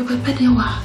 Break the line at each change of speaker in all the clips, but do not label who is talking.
Pepedewa.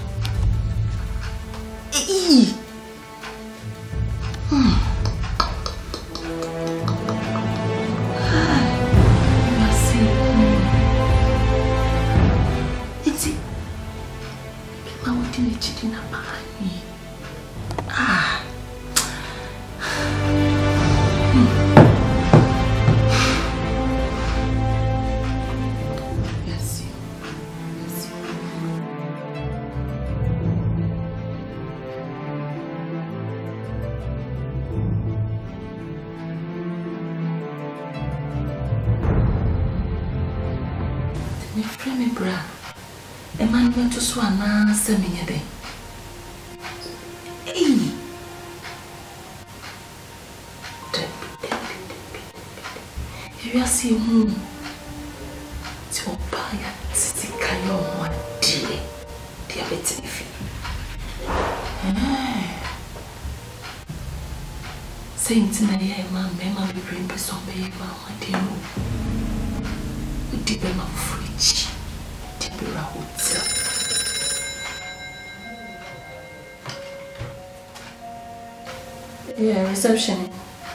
Yeah, reception.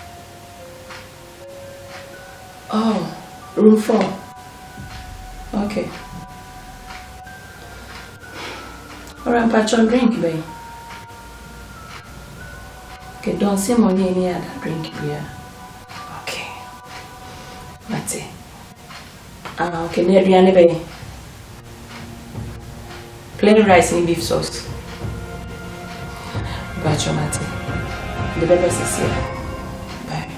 Oh, room 4. Okay. Alright, patch on drink, babe. Okay, don't see money any other drink here. Okay. That's it. Okay, near Rihanna, babe. Plain rice and beef sauce. Patch on Mate. The baby is here. Bye.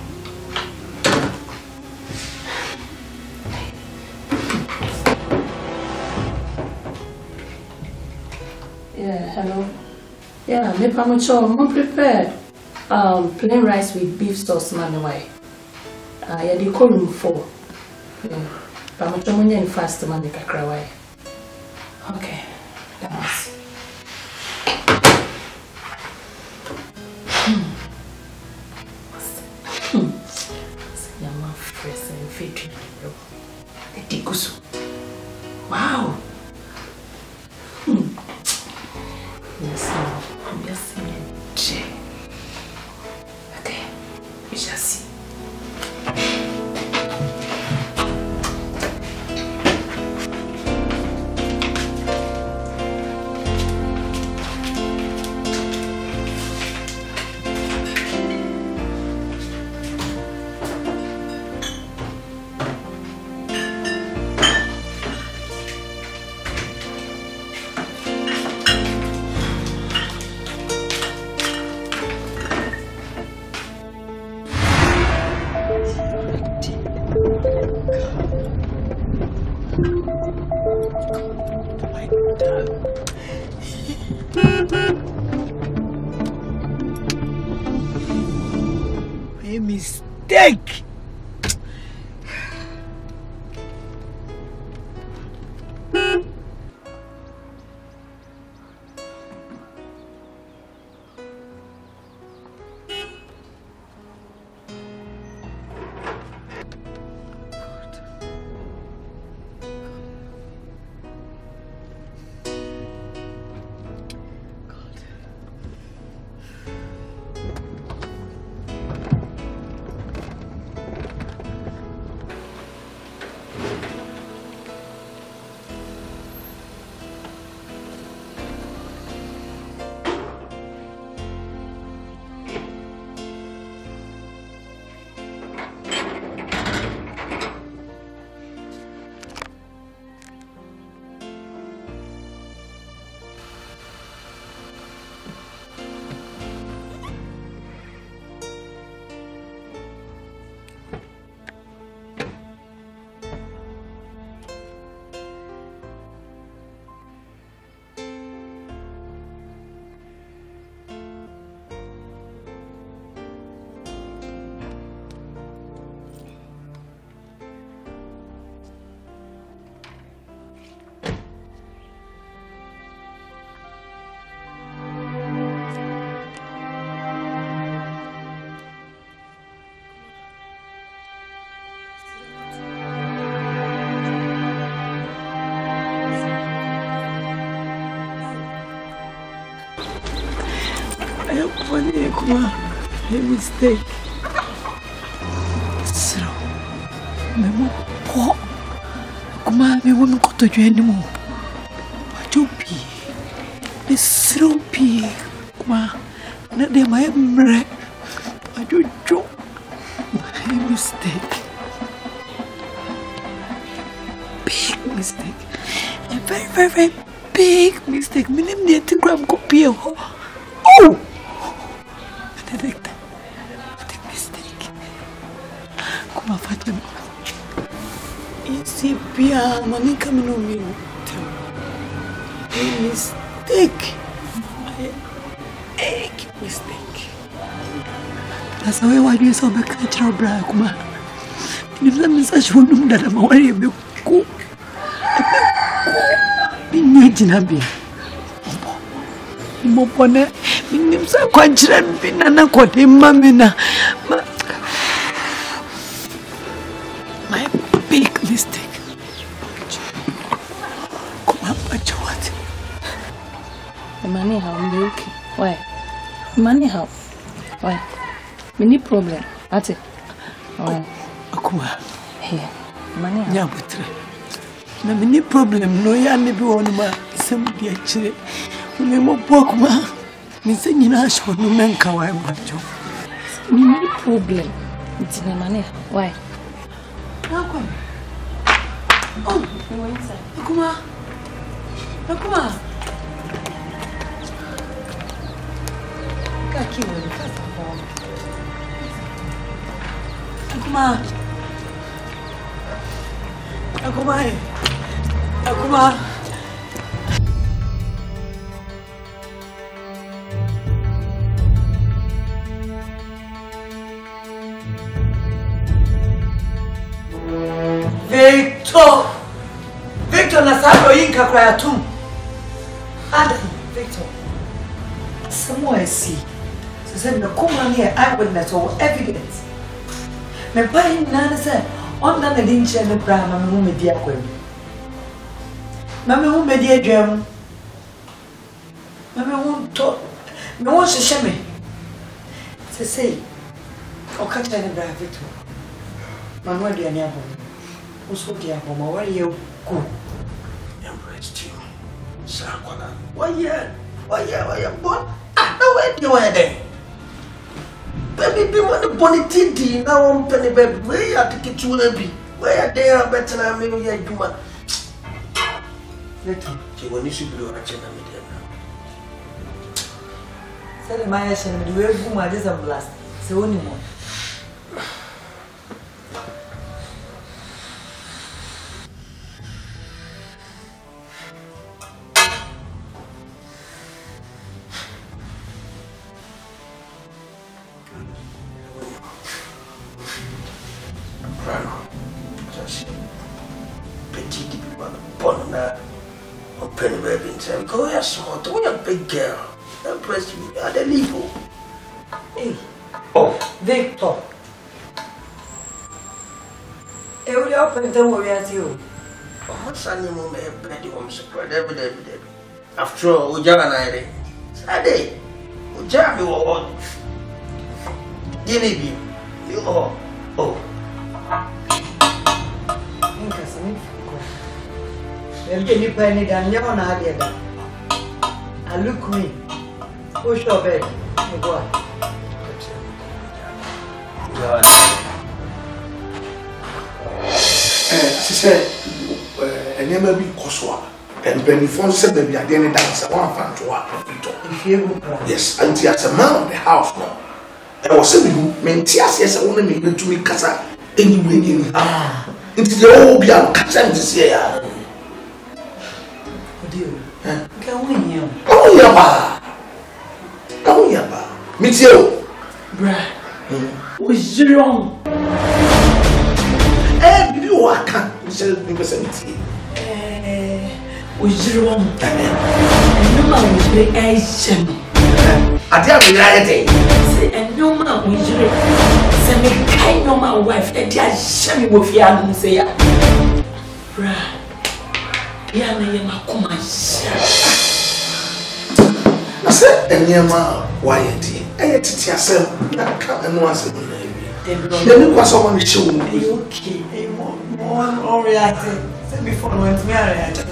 Yeah, hello. Yeah, me pamucho, I'm prepared. Plain rice with beef sauce, man, away. Yeah, they call room 4. Yeah, pamucho munye fast, man, make a cry. Okay, thanks. Wow. Yes, okay, we shall see.
A mistake. funny, come on. A mistake. So, Memo, poor. Come on, me won't go to you anymore. But you be the sloppy. Come on, not the my bread. I do joke. A mistake. Big mistake. A very, very, very big mistake. My name is Gram Copy. Oh! I think that. What a mistake. Come on, Fatima. Easy, Pia. Money coming on me. A mistake. A big mistake. That's how I do so much natural brag. Come on. If that means I should know that I'm already a big cook. Be Mopone, Mims are quite banana caught him, Mamina. My big mistake. Come on, but what?
The money how milk? Why? Money how? Why? Many problem. At it. Why?
Akuma.
Here. Money how?
Yeah, but no many problem. No, ya maybe one more. Some dear chile. We more walk, ma. Miss Nina showed no man kawaii macho.
Many problem. It's the money. Why?
How come? Oh,
You went inside.
Akuma. Akuma. Kaki wali fast for. Akuma. Akuma. Akuma. Victor Nasaro Inca Krayatum. Adam, Victor. Somewhere I see. So said no come here eyewitness or evidence. Me buying nana said, on none didn't share the brand, Mamma who made dear queen. Mamma who made dear drum. Mamma won't talk. No one should share me. Say, or catch any brand, Victor. Mamma, dear Nabo. Also, dear Mama, where you go? Embraced you. Sakwana. Why, born? Ah, no, where you are there. Baby, be one of Bonnie Tinty, now on Penny Baby. Where you are to get you, Lebby? Where they are better than me, you are. Let you when you should do a channel media now. Say, my action, the way you are just a blast. So, only more. Go here, small. Don't you a big girl? Don't press me. Are they legal? Hey. Oh, Victor. Hey, will you open the worry at you? Oh, what's your name? I'm ready. I'm surprised. Every. After all, we just an Saturday. We just be what? Give me. You oh. You'll get me penny down, never on idea. I look me. Push your bed. Go on.
She said, and never be Koswa. And Penny Fon said that we are getting dance. I want to find to work. Yes, and as a man of the house now. I was saying, Mentias, yes, I want to make to me Casa anyway. It's the old young Casa this year. Oh, yeah, meet you,
Brad. Was you wrong?
You are can't say was
you wrong? And no man will play Asian.
I tell you,
and no man will say, me kind of my wife, and just shame with you, say, Brad. Yeah, I said,
and near my YT, titi asem na ka eno asem na ewi dem kwa so won show
okay more all reacting before no ntimi react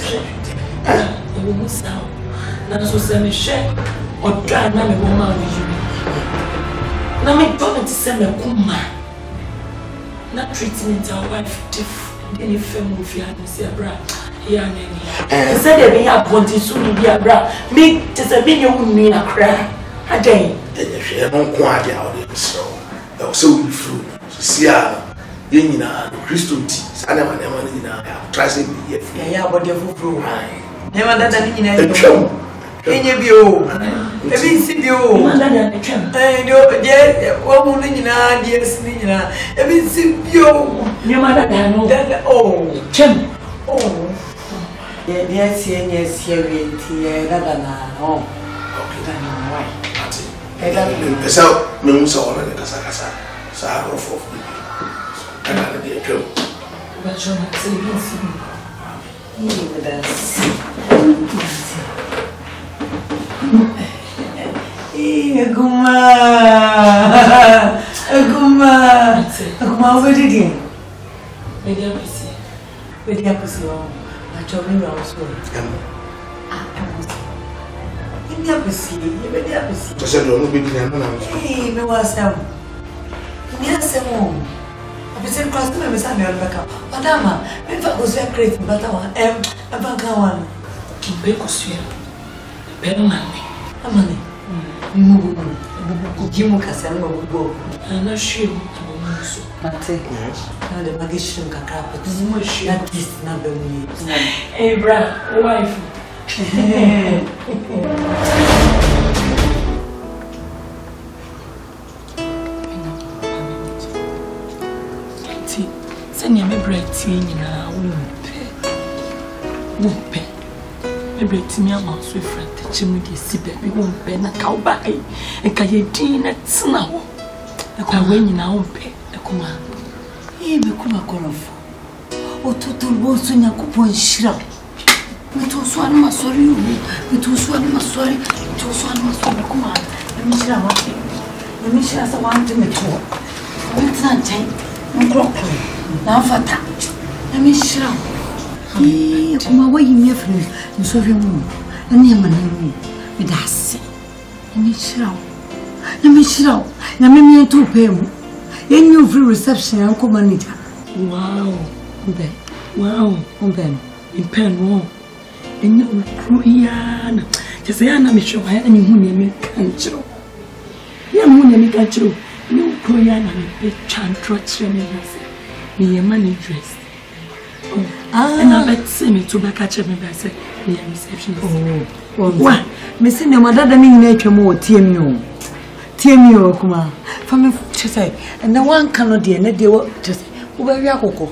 e wo musa na so se me hwe odwa na me wo ma we yiri na me don't se me kuma na treatment our wife different any family fiance se bra ya nani se de be abonti so ni bia bra me te se me nyu nni na kra adan
hwe no ko ade a ode so e so we fru sia ye nyina Kristo ti sa na ma nyina ya try say be here
ya body fufuru ne ma dada ni nyina
etwam
enye bio ebi nsi bio
ma dada etwam
de wo mu ni nyina de si ni nyina ebi nsi bio
ne ma dada no
dada oh
chem
oh de si enye si ewenti dada na oh
okay
dada na why
esa me musa wala ne kasa sa rofo kana de etwam
ba jona se bi nsi
ni das Aguma, what did you?
media pussy
I told you I was sorry. Media pussy.
to say no be na na
Hey, me was Yes, I was in cross to me, Miss America. Madama, me was very great, but I bank one.
Kimbekusua benani
Amani. Jimu kasema ngo
ana shiu abomuso
ate na de magishim kakapa tuzimo shi na this na bemu
Ebra wife ti sani me breti nyina wo pe ebe timi ama so front chimu de sibe bi won pe na ka oba ai e ka ye din na tsena ho e ka we nyina won pe e kuma
e be kuma korofo o tutu bo so nya kupon shira me to so anu masori o me to so anu masori kuma me shira ma me shira sa wan te me to me tsan chen nkro na fata me shira kuma wayi me fru so fi mu ani ma na ru me da se me shira na me to pay mu yenyu free reception anko manager
wow
wow
impen wo enye ukruiana jese yana me hwe wa ani hu ne me kanchiro ya mu ne me kanchiro ni ukruiana me be chantro chire me nase me ye managers and I bet see me to back at me by say me receptionist
wa me se ne madada ni nyina atwa mo tiemi o kuma fa me chese na wan kan de ne de wo chese wo ba wi akoko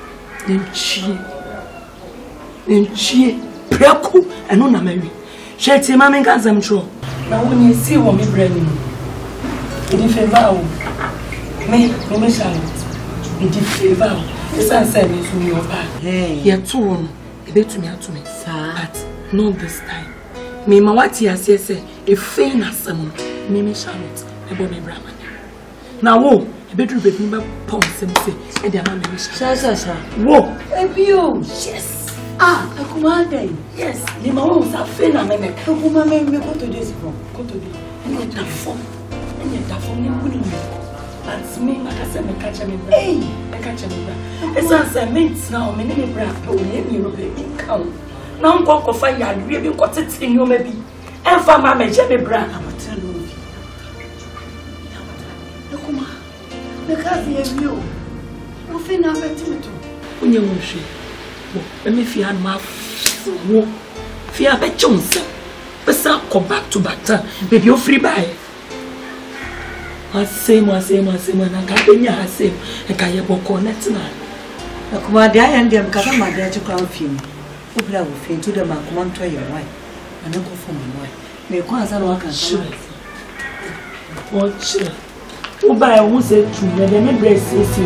Nchie preku eno na mawi sheti ma men kanzam tro na woni si wo me bra ni idi favor o me shall idi favor esa say me so me oba ye to won e betumi atumi but not this time me ma wati asese e fein asem me Charlotte e bo me bra man na wo e bedru bebi ba pom sem se e dia ma me
sha
wo
ebio yes akuma dai
yes ni ma wo sa fein na me
akuma me ko to desi from
ko to bi ni da fom ni wuni ni but me makase me catch me bra me catch me bra esa say mint na o me ni bra o ye mi ro be kan na nko ko fa ya dwe bi ko tete ni o ma bi enfa ma me je me bra
akuma me ka fi ebio o fe na betimito
onye wo hwe wo me fi an ma wo fi abechonse pesa ko back to back baby o free buy Asem na ka benya asem e ka ye boko net na
akuma de ayan de ka ma de chukwa mfim obra wo fe to de ma kuma nto ye wai ana ko fo mo wai me ko asa no aka
watch o ba e wo se tu me de me breast esi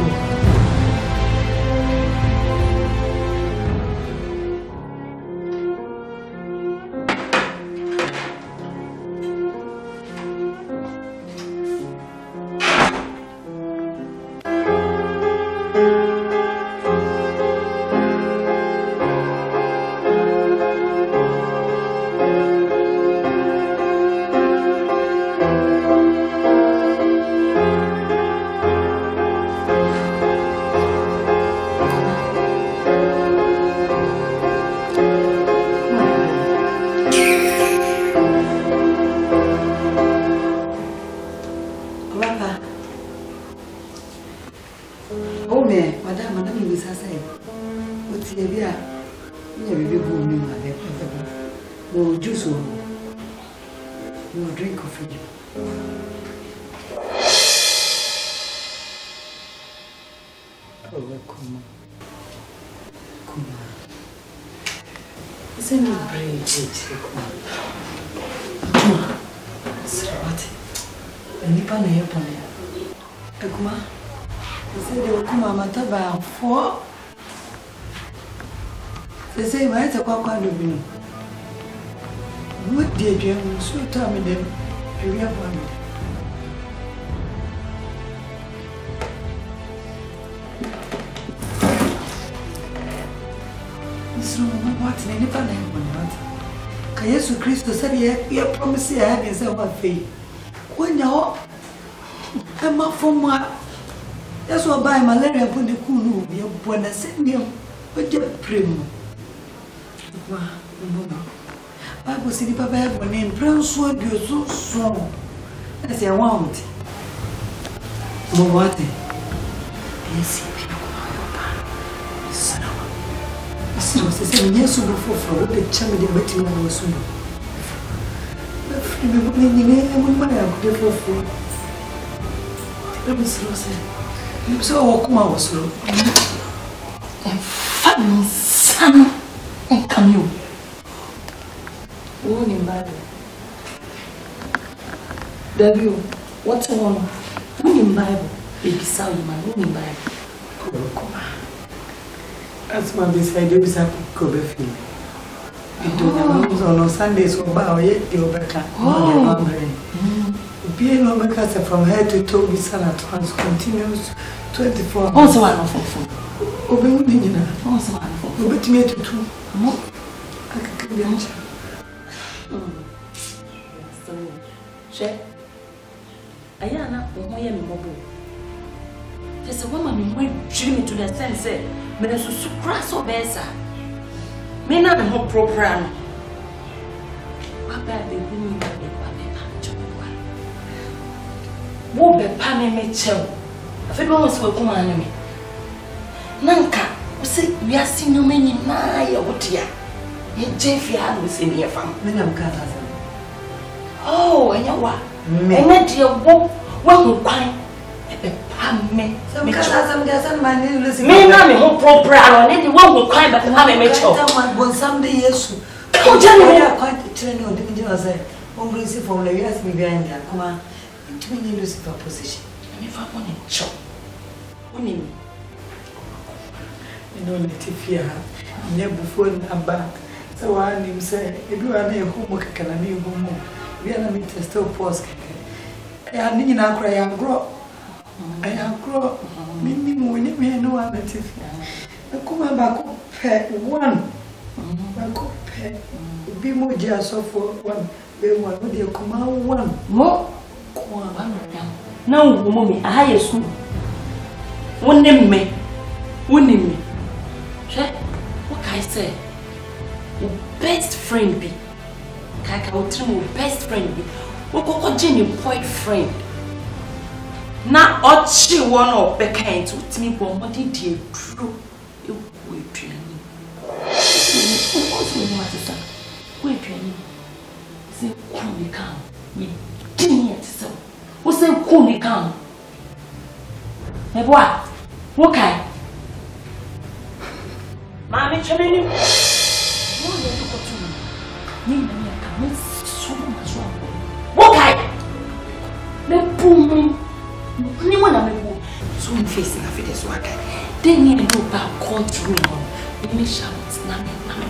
Oh, madam, you say, what's the idea? You will be no juice or no drink coffee. Oh, come on. Isn't it brave? Come on. What? Nipa na yepo na. Ekuma. Ese de okuma mataba fo. Ese ma ete kwa do binu. Mo die dwem so ta me dem. Ewi aba me. Isro mo what ne nipa na yepo na. Ka Yesu Kristo said ye promise ya de se wa fe. When you're a from what? That's what by malaria put the cool, you're born a senior, but you're prim. I was in the papa when in brown sword, you're so strong. As I want. What? Yes, yes, for the chamber, the betting was soon. I'm so come out slow. And funny son and come you. Who in Bible? W. What's on? Who in Bible? Baby Sally, man, who in Bible? Come on. That's my beside you, is a cover field. On Sundays, or bow yet, the Obeka. Being Omeka from head to toe with Sanatons continues 24 hours. Also, one of them. Obey, also one of them. Obey me to 2 more. I can be on. I am not going mobile. There's a woman who went dreaming to the sense, but there's a crass or better. May not be more proper. Papa, the woman that they won't be panning me chill. If it was for come on me. Nanka, say we are seeing you many my or dear. Yet Jeffy was in here from Minam. Oh, and you what? And that dear walk who crying. Me, some doesn't mind losing. May not be more proper on anyone who cry, but have a Mitchell. Someday, yes. Oh, Johnny, I quite a train or didn't you say? One brings it from the years me behind there. Come on, to me, lose your position. And if I want to chop, only me. You know, let it fear never before and back. So I him say, if you are near homework, can I be home? We are not to still post. I need not cry and grow. I have grown. Mimi mwenye no one that is. Nakuma bako pe one. Bako pe. Be more just for one. Be one. Would you come out one? More. No, mommy. I hire school. One name me. One name me. Che. What can I say? Best friend be. Kaka utri best friend be. What go Jenny boyfriend. Na ochi one of the kind to me for what did you true? You wait training. Wait training. Say, cool come. We didn't yet so. Who say, cool come? My boy, what kind? Mammy, Chelly. What do you go to me? Me, I can't so much wrong. What kind? The boom. Anyone I mean, so I'm facing a fit as well. They need to go back courtroom. We shall not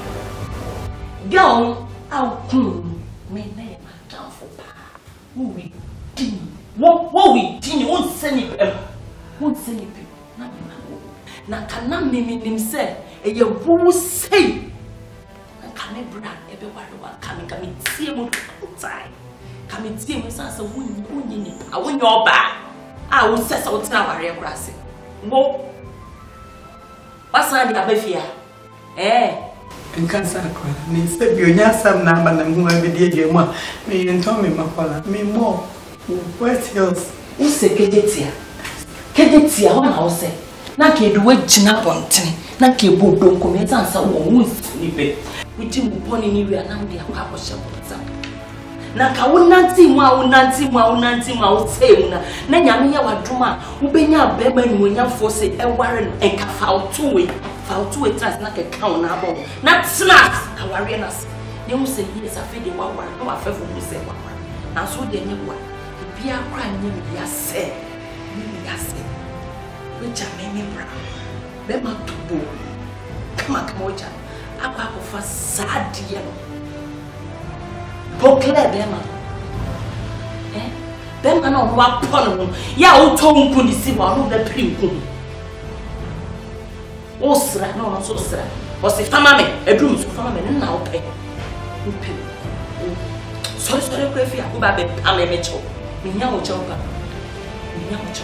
go out. May name down for power. Who we did what we did won't send it. Won't send it. Now cannot name himself. And you who say, I can't brand everyone coming, see him outside. Come and see him as a wound. I want your back. I will set out now a grassy. Whoa. What's on the Abafia? Eh? And cancer, means that you have some number and who I did you more. Me and Tommy Macola, me more. What else? Who say Kedetia? Kedetia, one house say.
na ke do wagina bonten na ke bodon ko me tansa wo wonsini be wudi mu boni ni wi anam de akwa akosha bonza na ka wonanti mu a wotse mu na nyame ya wadoma wo benya beba ni wonyafo se eware no enka fautu trans na ke kawo na abo na snacks aware na se ne mu se yi sa fe de waware no afefo mu se waware na so de ne wa bia kwa nye mi ya se which are many brown. Bema tubo. Kama oja. Apa kofa sadia no. Bokle bema. Bema na wa pon no. Ya o to nku ni si wa no da prinko. O sra no so sra. O se fama me, edum so fama me na o pe. Upe. Sorry ko efi akuba be ameme cho. Minya o cho ba. Minya o cho.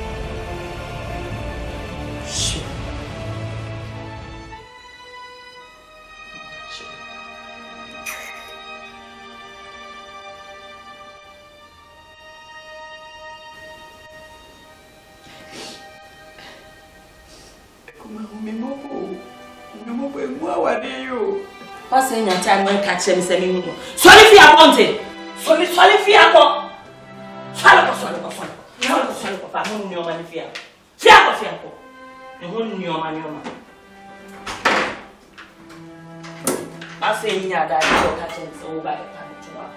What's in your time when catch them selling? Sorry for your wanted. Sorry for your call. Sorry. I don't know my fear. Fear. I don't know my I say, yeah, that you're catching so by the time to work.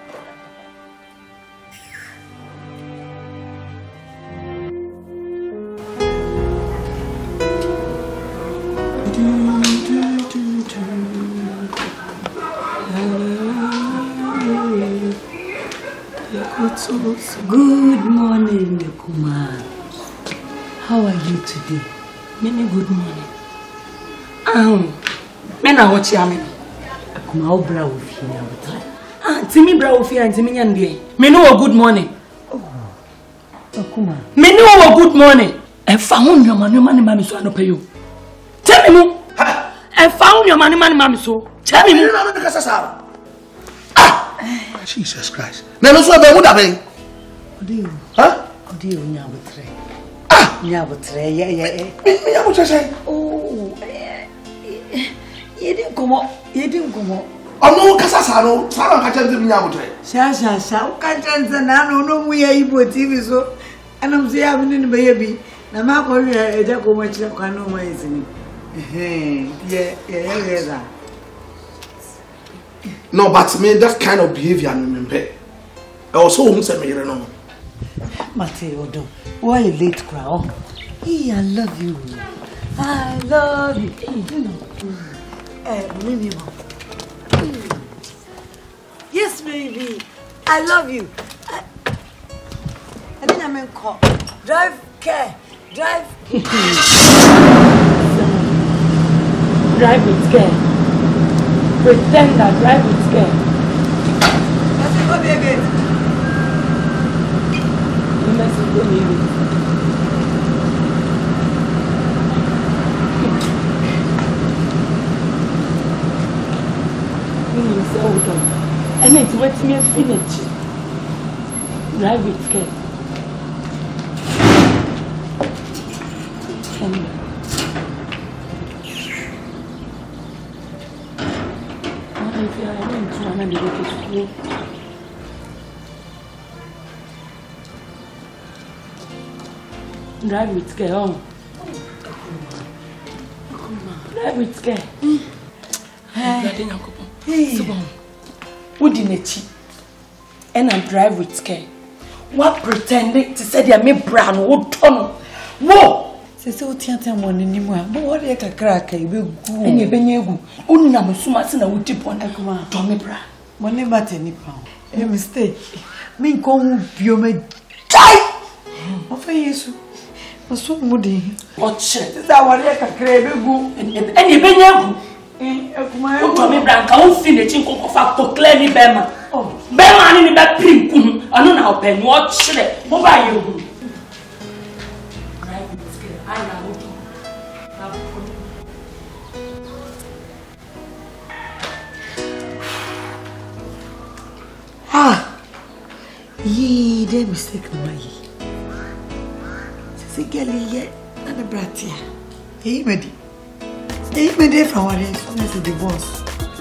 Good morning, Nekuma. How are you today? Many good morning. Mena watch yami. Nekuma obra ofia buta. Timi bra ofia ntimi nyande. Me no good morning. Oh. Nekuma. Me no good morning. E fa hu nyoma ne mami so anopa yo. Tell me mu. E fa hu nyoma ne mami so. Tell me mu.
Jesus Christ. Never saw the wood having. Huh?
Do you nyabutre?
Nyabutre, yeah. Me, I would say,
oh, you didn't come up.
Oh, no, Casasano, Sarah, I tell them Nyabutre.
Shasha, catch and I don't know we are able TV so. And I'm saying, in the baby. Now, my boy, I don't go much like I know my isn't it? Yeah.
No, but me, that kind of behavior, I remember. I was home, said me, you know.
Mateo, why you late crowd? Hey, I love you. Maybe. Yes, baby. I love you. I think I'm in call. Drive care. Drive
with care. Pretend that drive with care.
Let's go again.
You must go here. And it's what me finish. Drive with care. Drive with care, Drive with care. What did you and I drive with care? What pretending to say they are me brown? What tunnel? Whoa!
So, Tianta one anymore. But what a crack, you will go
and
you
been you.
Only I'm so much in a wood tip on Akuma. Tommy Bra. One never any pound. A mistake. Me come you may die. Of you. Was so moody.
What shit
is our crave and
you been you? Tommy Bra can't finish in Cocofa to clear me Bema. Oh, Bema in that pink. I don't know how pen what shit. What about you?
Ye, they mistake no way. Say, girl, yet, and a brat here. He made it from what is soon as the divorce.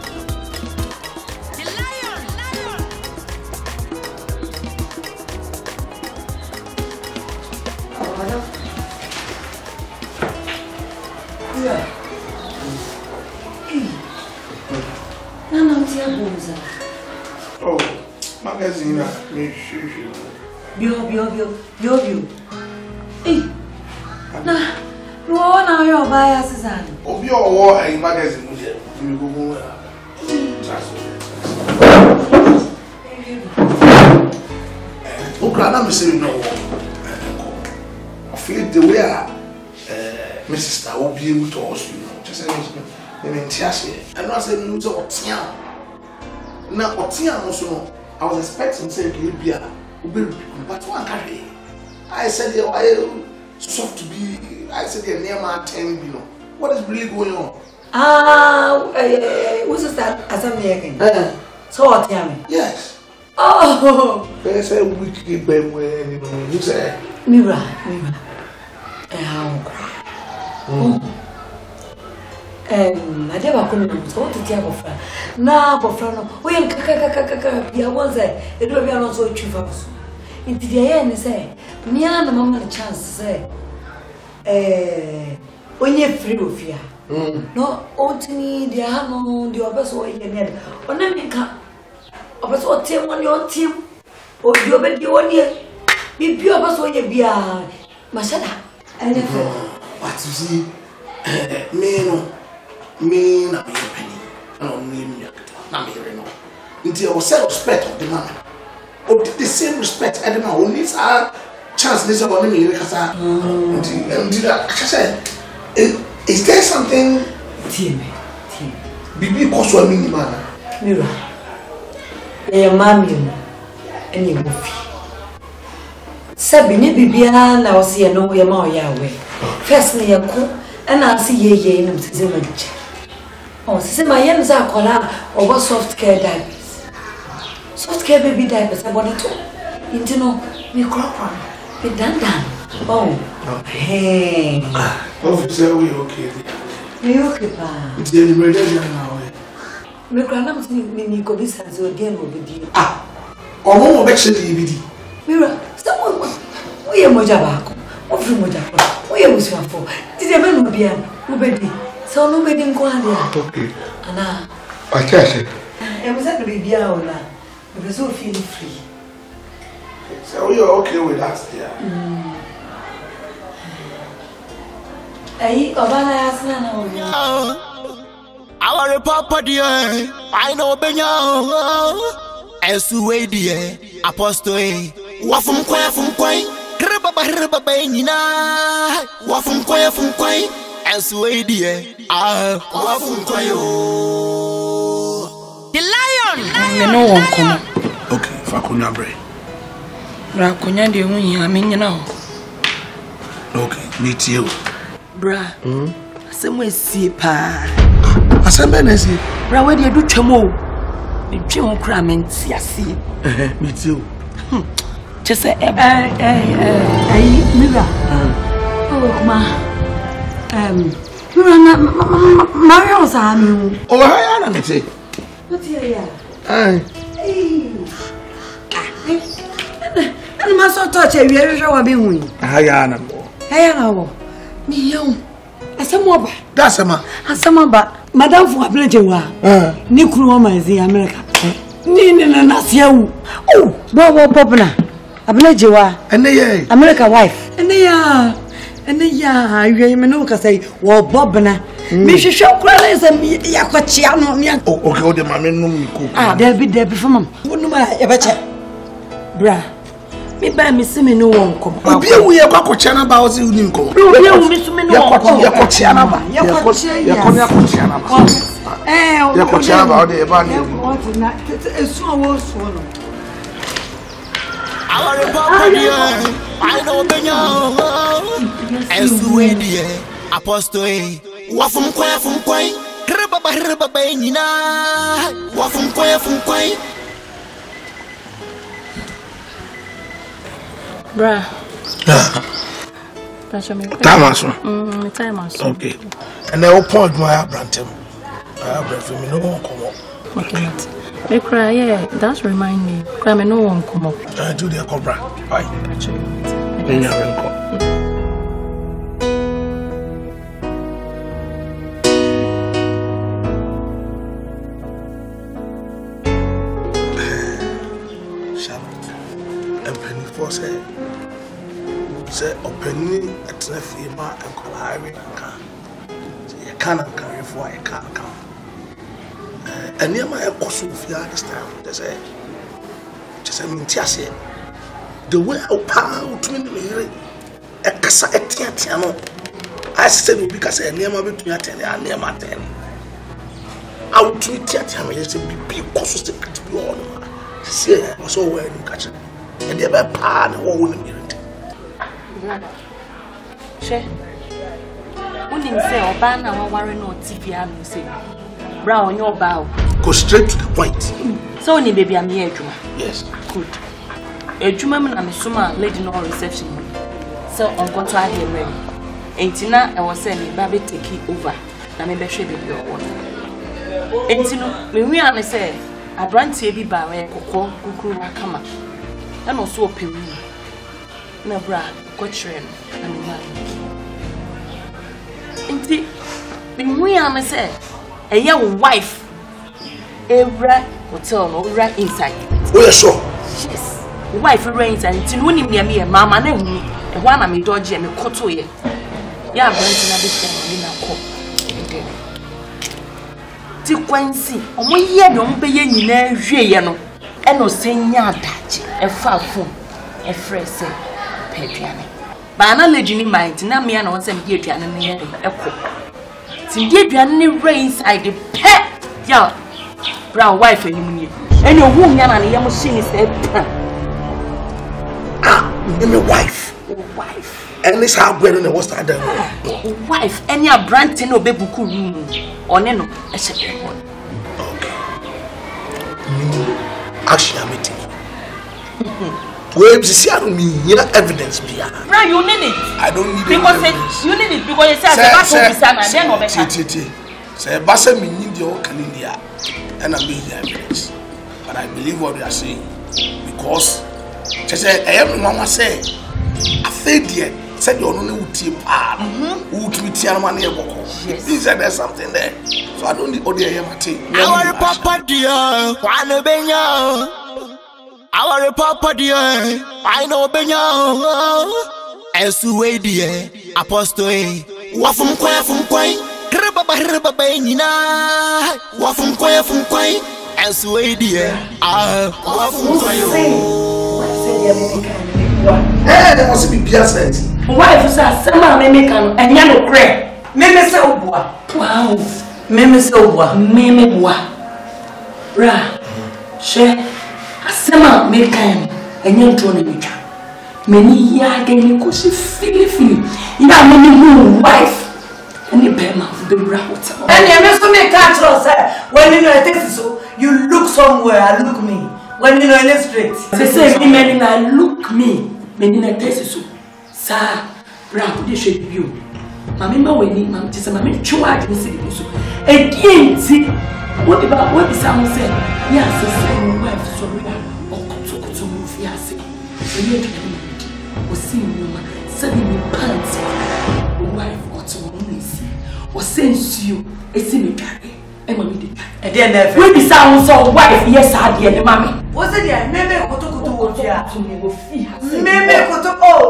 Oh, magazine, me
Bio. Hey, nah, you are now your bias, son.
Oh, your war a magazine. You go oh, Grandma, say no. I feel the way my sister will be able to ask you. Just and I said, you to Otian. Now, Otian also, I was expecting to say, but one carry. I said, I soft to be, I said, near my 10, you know. What is really going on?
What's that? As I'm making. So what, Yami?
Yes.
Oh,
They say we keep them when you say,
Mira. I never come in so to tell of her. Now, Bofrano, we ain't kaka, was it? It will be also a chief house. Into the end, say, me and the moment a chance to say, when you're free of fear. No, only the Hano, the Obas or in the or never come. Obas or team on your team, or your baby 1 year. Be pure Obas when you be a Masada. And
but you see, me, not be a penny. I don't need me. I'm hearing all. Until I was self respect of the man. Or the same respect, I don't know, who needs our chance. This is what I mean. Because I said, is there something?
Team.
Bibi Koswa mini man.
Mira. Your mammy and your movie. Sabine Bibiana, now see no way more Yahweh. First, near cook, and I'll see ye in the oh, see my yams are collar over soft care diapers. Soft care baby diapers, I want to. You know, we crop on. We done. Oh, hey.
Oh, say we okay.
We okay, pa.
It's the emergency now.
Me grandma me go be sense again over there.
Ah, or more actually DVD.
Mira, someone we are Mojabako. What from Mojabako? We are Muswafo. Did you ever be a nobody? So nobody didn't go there. Okay. Anna.
I tell you.
I was at the baby hour now. We were so feeling free.
So you're okay with us there?
Hey, Obana Asana.
Our papa dear, I know Benyo. Esuwe dear, Apostle, Wafum Quay, Kribba Benina, Wafum Quay, Esuwe dear, Wafum Quayo. The lion!
No one come.
Okay, Fakunya Bray.
Rakunya, the only I mean, you know.
Okay, meet you.
Bra, somewhere see pa.
Asembenesi.
Bra, where do you do chamo? The chamo cramming, see.
Me too.
Just say,
Mira. Oh, Mira, Mario's army.
Oh, I am say.
What's here? And my son touch a very show of being.
Hayana.
Hayana. Me young. As a mob.
That's a man.
As a mob. Madame for a plenty. Nikuru is in America. Nina Nasia. Oh, Bobo Popna. A Blejewa. And they America wife. And they are. And they are. You know, say, well, Bobna. Miss Shaw Crawlers and Yakochiano.
Oh, okay, the mammy no.
Ah, there'll be there before mum. Wouldn't I ever check? Bra. Me buy me see me no one come.
We are Cochana about you, Ninko.
You miss me no one.
Yakochiana. Yakochiana about the Ebony.
What not? It's so swallow.
Our papa dear, I know Benyo. Esuwe dear, Apostle, Wafum Quay, Kribba Benina, Wafum Quay.
Bra.
Okay. And I will point my Brantam. I have me no one come up.
Okay. Me cry, yeah, that's remind me. Cry me no one come up.
I do the cobra. Bye. Say opening at the FEMA and Colari can. You can't carry for a car. And near my Kosufia this time, they say, just a mintiasi. The way I power to me, a cassa etiano. I said, because I near my between 10 and near my 10. I would treat Tiatam as a big cost to be on. See, I was so well in catching. And they have a pan or women.
She, when you say Obana, I worry no TV. I'm saying, Brown, your bow.
Go straight to the point.
So, any baby, I'm here, Juma.
Yes.
Good. A Juma, I'm a summer lady no reception. So, I'm going to have him ready. And Tina, I was saying, Baby, take it over. I may be sure baby your own. And Tina, we are say, I brand TV by a cocoa, cuckoo, come up. And also a period. Na bra kochre no na me ma nti me am say eye wo wife every hotel no right inside.
Oh yeah, sure.
Yes, wife right inside. Nti no nim me mama na hu e ho na me dodge me koto ye ya brand na be say na ko ti kwansi omo ye de omo be ye nyina hwe ye no e no senya adaje e fa fon e frese Pedriane. Bana legini mind na me na won say me aduane ne ye ekọ. Ti di aduane ne rain inside the pet. Ya. Brown wife enim ni. Eni ohu nya na ne ye mo shini say pan.
Ah, me wife.
Wife.
And this how gwere na what's that?
Wife any abrante na obebuku room. One no e shebe one.
Okay. Actually meeting. Well, see, I don't need evidence.
Right, you need it.
I don't need
because
evidence.
You need it because you say then no better.
Say, Bassa, me need your Canada, and I need the evidence. But I believe what you are saying because, just say, I am Mama say, I said, yet said you only would tip who to be Tiaman here. He said there's something there, so I don't need all the Yamati.
Our papa dear, wanna be young. Our papa dear, I know Benyo. Esuwe dear, apostle, wafum kwai, ribaba nina, wafum kwai, esuwe dear, wafum kwai.
Eh, there must be biased.
Why if you sama me kan enya no kre? Me se obua. Wow. Me se obua. Me bua. Ra. She asema me kan enya ntro na metwa. Me ni ya gani ko si fili. Ya me ni wife. Any bema the route.
And you must make control, sir. When you know it is so, you look somewhere and look me. When you know in the street.
Say me men na look me. Me ni na test so. Sa bra ko de hwe bio. Mama ma wani mam tese mama twa ade se bi so. Edienti wo be sam say ya se wife so ria okutukutu mu fi ase. Eyi de o si mi ma se mi pants. Wife oto mo nisi. O sensuo esi me tware. E ma mi de.
E de na fe.
We be sam so wife yes ade ne mama.
Wo se dia meme kutukutu wo fi a.
Meme
Meme kutu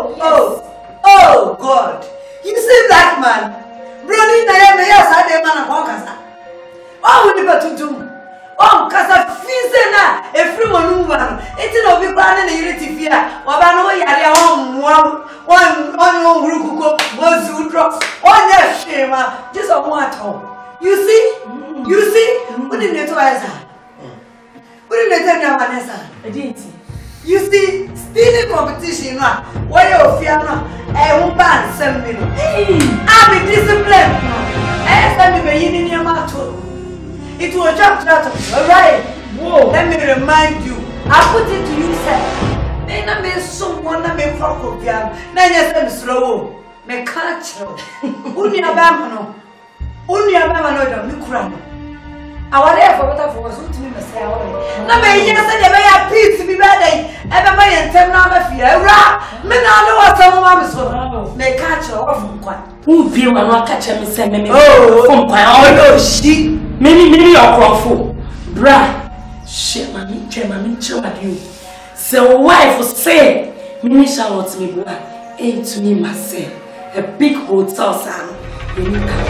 oh God. You see that man? Brony na ya me ya sa de man akon kasa. Oh we be tutum. Oh kasa fize na efri wonu ba. Enti no bi kwa na yiri tifia. Wa ba no yare a on hurukuko bozu drop. Onya shema. Just on what home. You see? You see? What did you do asa? What did you tell me Vanessa? You see, stealing competition, why you fear no? I won't ban some minute. I'll be disciplined. I send me in your mouth. It will jump out of you, alright? Whoa, let me remind you. I put it to you, sir. Then I made someone I made for Kopian. Then you said slow. me catch no. Uni abama no. Uni abama no do me kura no. Awale for better for so to me say awale. Na me yin say dey be ya peace bi be dey. E be ma yin tem na ma fie. Ewra me na no wasam ma me so. Me catch no of nkwa.
Who be one wa catch me say me from kwa. Oh no she. Me your crofo. Bra. Shit mami chema you. So wife say me Charlotte me bra. Ain't to me myself. A big hotel san. Me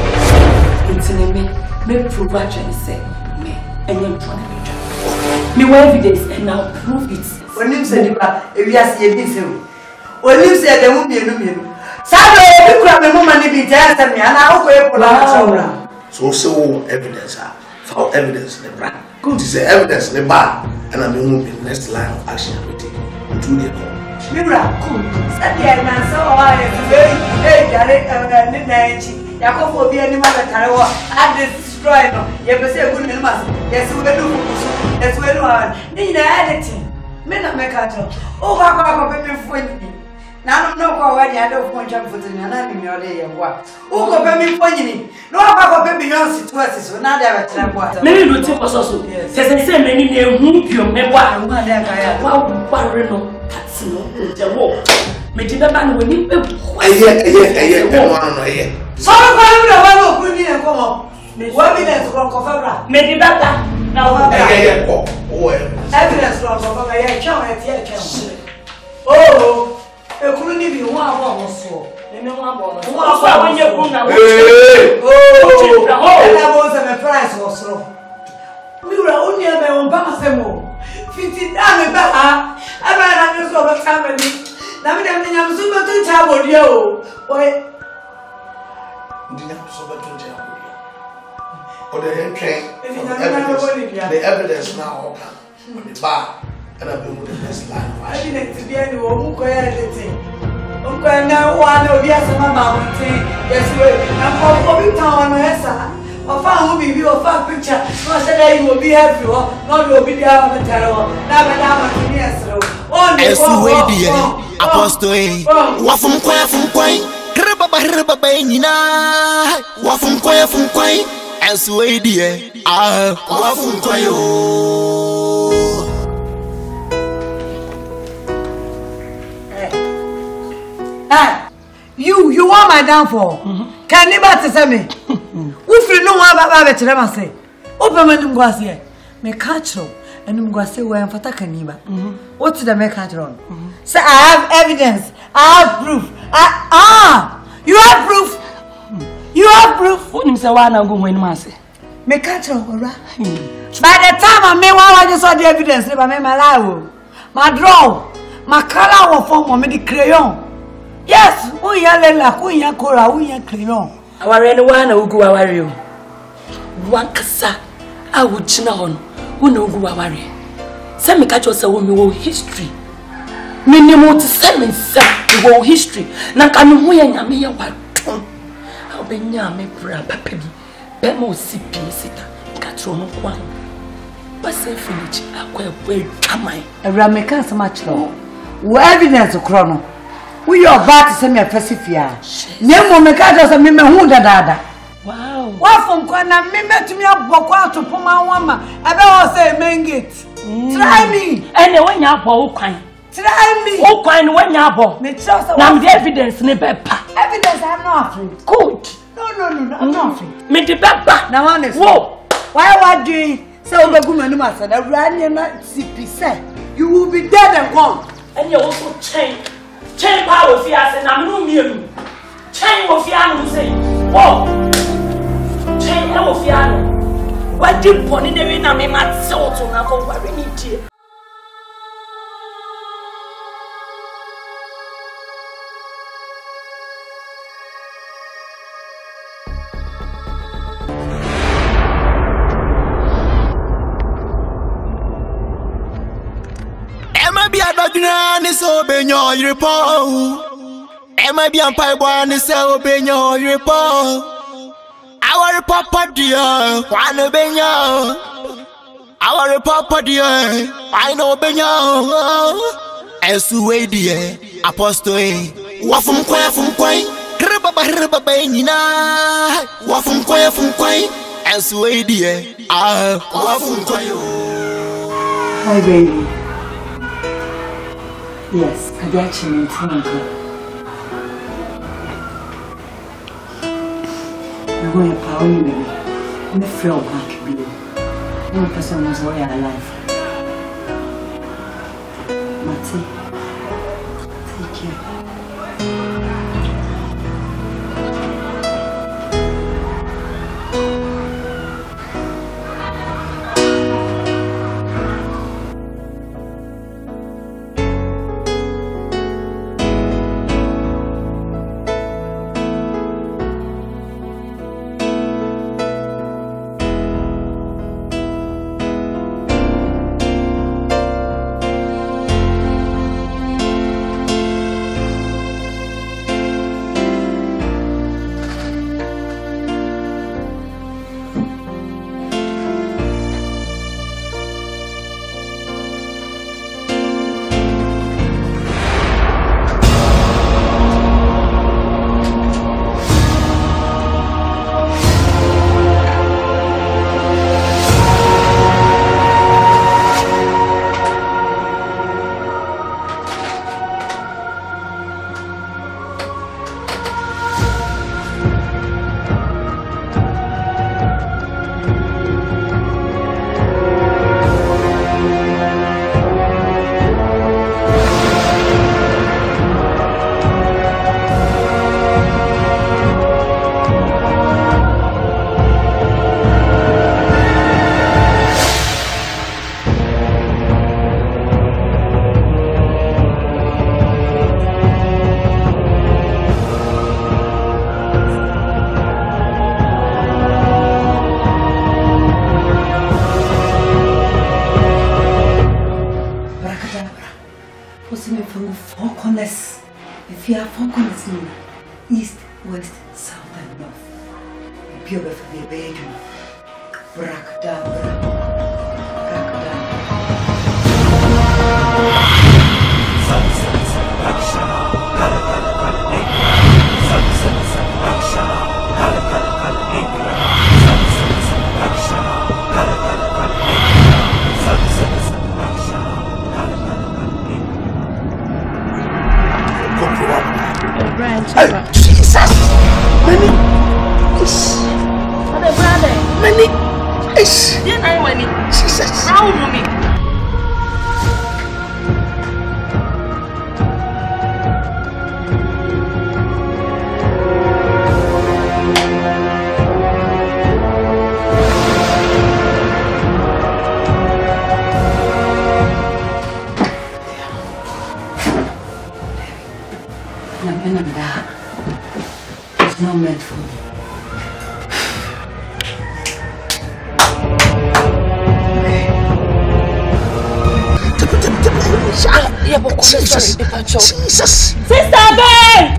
provide you say me and you trying me evidence and now prove it.
When you say if you are see this when you say the woman Sabe you grab me money be just me and I go pull
so evidence for evidence the brand good to say evidence the bad and I mean the next line of action we take to the call.
Mira cool. Sabe na so hey jare Yakobo be any matter carry I destroy no. You be say good animals. Yes we do. Yes we do. Ni na editing. Me na make at all. O ga be me phone. Na no ko wa dia do phone jam photo na me ode ye wa. O go be me phone ni. No ga be Beyonce situation so na dia be try boa.
Me do think so say me ni na hu pio me wa.
Ma dia ka ya.
Wa re no. Kasi no je wo. Me di be ba no ni pe.
Eye.
So ko ni do wa no ku ni e ko mo. Evidence from Kofabra.
Me di bata. Na wa ba.
Evidence from Kofabra. Ya chawo e tie. Oh. Ekuru ni bi won abo so.
Me won abo. Won abo when you kun na.
Oh. Ela bo se me price was so. Mi ra oni e be won ba masemo. Fiti da me ba ha. Aba na me so ba family. Na me dem nyam so ba tun cha bodie o. Oye.
Ndinya so ba tun cha bodie. Or the evidence now on the bar and I've been with the next line.
Evidence to be any woman go editing. Uncle now one of yes, mamma thing. Yes, we and for big town on Hessa. Or found who be your far picture. No said you will be happy or not will be there on the terror. Now madame yes.
Oh, Apostle, what from quite Ribaba nina, what from quite as way dear, what from quayo.
You want my downfall? Can you better say me? If you know what about it, I say, open my room was here. Me catch you, and I'm going to say, where I'm for Takaniba. What did I make catch on? Say, I have evidence, I have proof. You have proof. You have proof.
What you say? Why not go when Massey?
Me catch you, alright? By the time I made one, I just saw the evidence. Never made my life, my draw, my color will form on me the crayon. Yes, we are lela, we are cora, we are crayon.
Our anyone who go our you. One cassa, I would chin on who know go our way. Send me catch yourself with me history. Minimum to send me the history. Nanka we and me what tongue. I'll be near me, Papi. Bemo CP sitter, Catrono one. But say finish, I quite well come I.
A Ramican so much law. Evidence of chrono. We are about to send me a pacifier. Nemo Mecado and Mima Hunda Dada.
Wow.
What from Kwana Mima to me up Bokwa to Puma Wama? I don't say Mengit. Try me.
And when you're kind.
Try me.
Oh, kind when you're born. Now the evidence never.
Evidence I'm not afraid.
Good.
No, I'm not afraid.
Me the back.
Now honest. Whoa. Why are doing so Baguma Master? The Ranian CP said you will be dead and gone.
And you also change. Change power of fears and I'm no near. Change of fear say, whoa. Change of fear. What did Pony the way I might sell to Nako? What we need here.
So be your report. Emma be on pipe one is so be your report. Our papa dear, one be your. Our papa dear, I know be your. As to way dear, apostle, what from quite. Ribba Nina, Wafum Quay, and Sway, Wafum Quayo.
Hi, baby. Yes, Kadachi and Tinker. I'm going to power you, baby. I'm a frail back, baby. No person was way alive. Mati, take care. If you have four corners, east, west, south, and north. Pure for the bedroom. Brakadabra.
Hey, Jesus! Many is many is Jesus!
It's not meant for me.
Jesus! Jesus!
Sister Ben!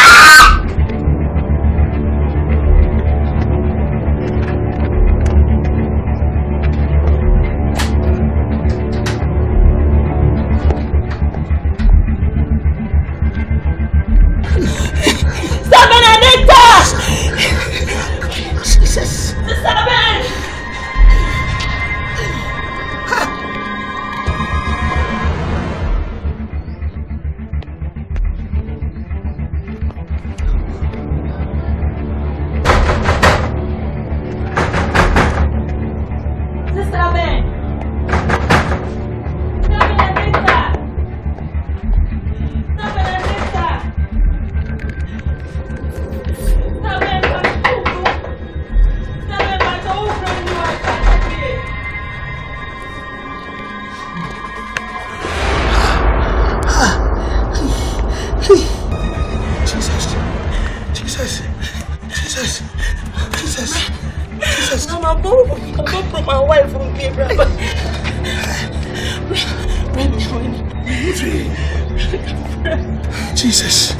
Jesus.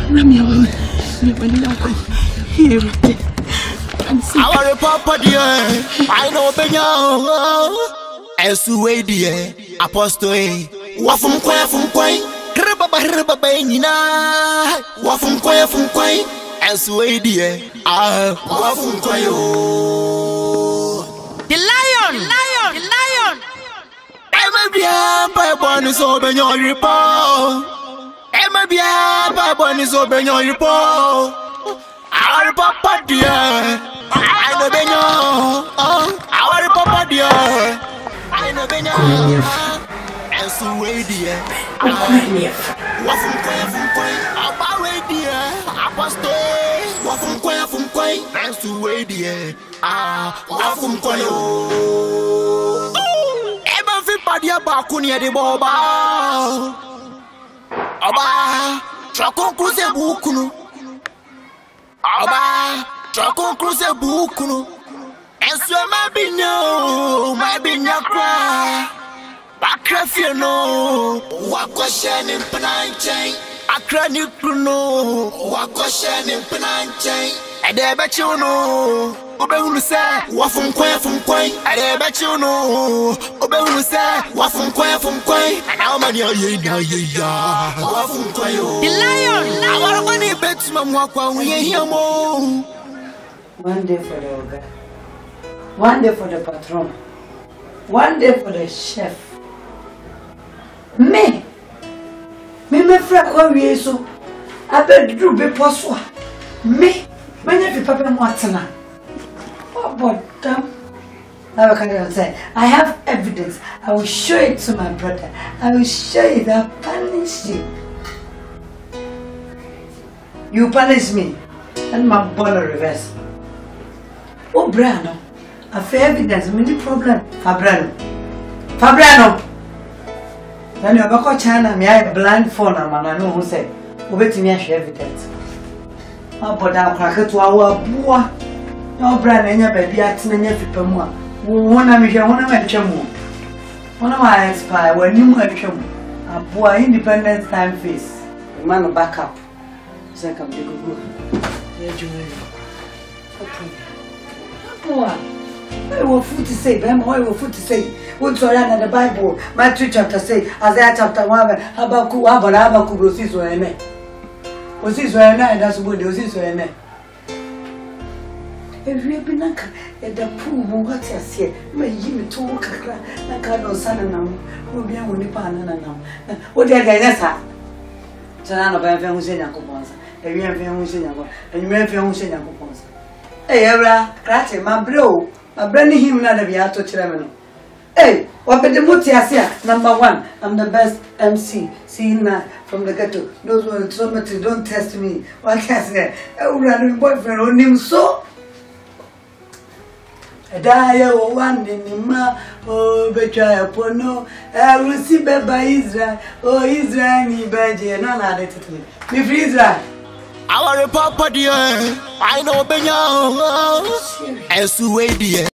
Our papa dear, I know Benyo. Esuwe dear, Apostle, Wafum Quay, Ribba Nina, Wafum Quay, and sway dear. Wafum Koyo. The lion. Emma Bia, by bonus open your report. Emma Bia, by bonus open your report. Our papa dear. I know Benyo. Our papa dear. I know Benyo. And sway dear. Wafum Koyo. About way dear. Apostle. Wafum Koyo. And sway dear. Wafum Koyo. Padia bakunia de boba Oba Chakon cruise bukunu Oba Chakon cruise bukunu And so my binya cry Bakrafia no Wakoshan in Penanchain Akrani Pruno Wakoshan in Penanchain And I bet you know Obehunu say wafum kwai I bet you know Obehunu say wafum kwai Now man ya wafum kwai The lion our money bet mama kwa we here mo
One day for the oga, one day for the patron, one day for the chef. Me fra kwa we so abedru be poso me many people mwatena. But I say, I have evidence. I will show it to my brother. I will show you that I punish you. You punish me, and my ball reverse. Oh, Brano, I have evidence. Many problem. Fabrano. Then you have China. Me I blind phone. I know who said. Obey me. I share evidence. My brother crack to our boy. No brand any baby at any people. One of my chum. One of my expire when you were chum. A poor independent time face. A man of backup. Second, you go. Poor. I will food to say, Ben, I will food to say. What's all in the Bible? My 2 chapters say, Isaiah chapter 1, Habakkuk, Rosis or Ene. Was this where I that's what was this where if you have been at the pool, what I say, may you talk like I don't son and will be only pan and what did I get? Sanana by Famusia coupons, and you have Famusia, and you have Famusia coupons. Hey, Evra, Cratty, my bro, I'm branding him not be out to Chiremino. Hey, what the Mutiasia, number 1, I'm the best MC, seeing that from the ghetto. Those who so much don't test me. What can I say? Oh, random boyfriend on him so. Die one in ma, oh, betray pono, I will see by Israel, oh, Israel, ni baje, no, not it. Me free Israel.
Our papa dear, I know Benyo, and Suedia.